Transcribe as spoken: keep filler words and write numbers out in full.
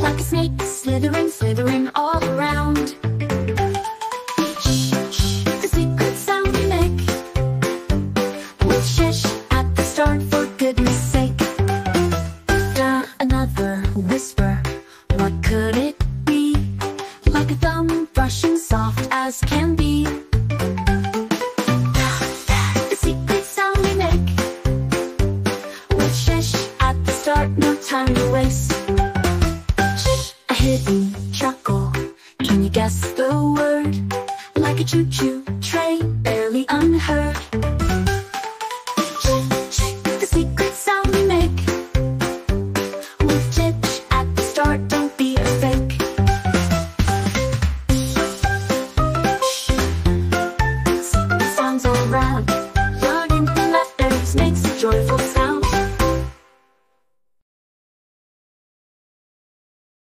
like a snake, slithering, slithering all around. The secret sound we make with shish at the start, for goodness sake. Da, another whisper, what could it be? Like a thumb brushing soft as can be.